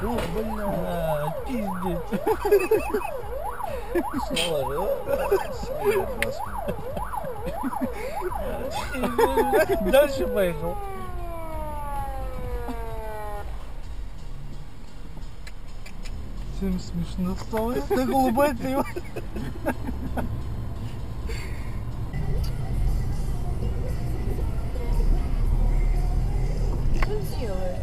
Ух, бля, пиздец. Дальше поехал. Всем смешно стало. Так улыбается его. Что делает?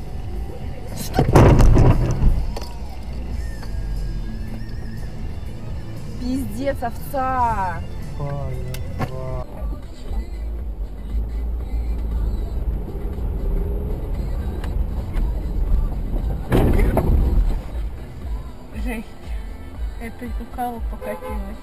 Пиздец, овца! Жесть. Это кукава покатилась.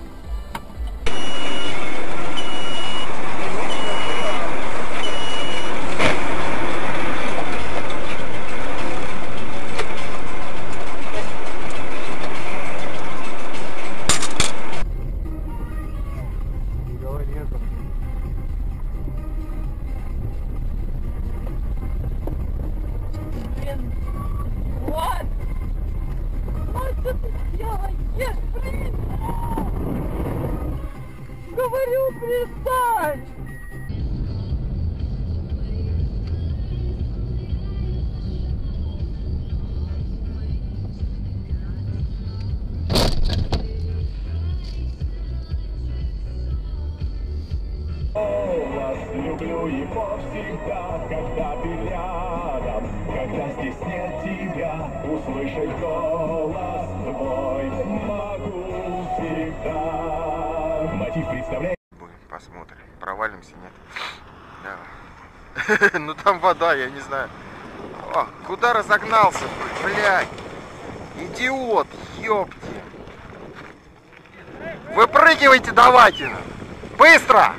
Блин, вот! Что ты делаешь, блин? Говорю, перестань! Вас люблю его всегда, когда ты рядом, когда здесь нет тебя, услышать голос твой могу всегда. Мотив представляет. Посмотрим, провалимся, нет? Да. Ну там вода, я не знаю. О, куда разогнался, блядь? Идиот, ёпти. Выпрыгивайте давайте. Быстро!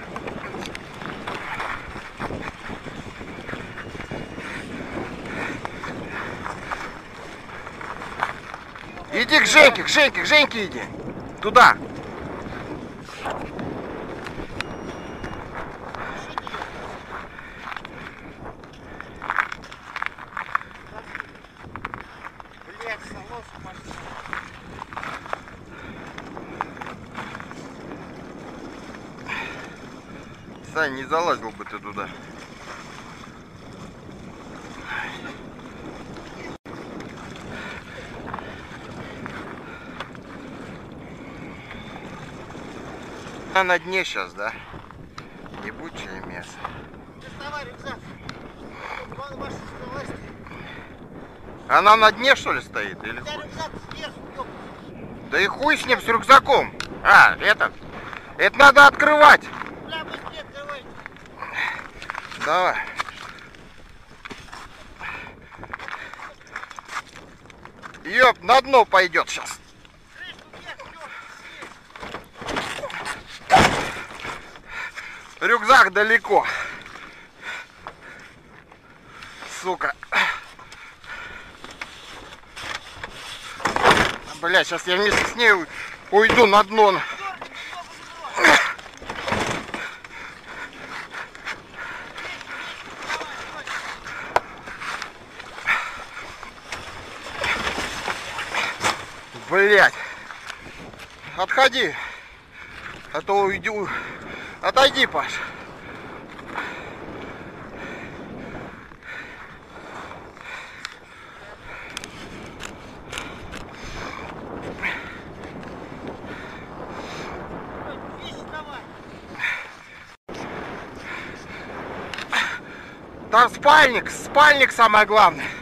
Иди к Женьке иди. Туда. Сань, не залазил бы ты туда. Она на дне сейчас, да? Ебучее мясо. Доставай рюкзак. Вон ваша скорость. Она на дне, что ли, стоит? Или Я хуй? рюкзак сверху, ёп. Да и хуй с ним, с рюкзаком. А, этот. Это надо открывать. Бля, быстрее открывай. Давай. Ёп, на дно пойдет сейчас. Рюкзак далеко. Сука. Бля, сейчас я вместе с ней уйду на дно. Блять. Отходи. А то уйду. Отойди, Паш. Там спальник самое главное.